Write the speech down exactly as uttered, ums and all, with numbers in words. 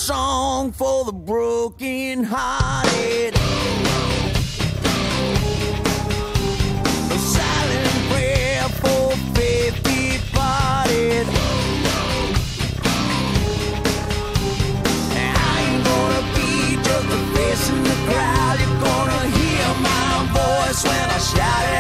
song for the broken hearted. A silent prayer for faith departed. I ain't gonna be just a face in the crowd. You're gonna hear my voice when I shout it.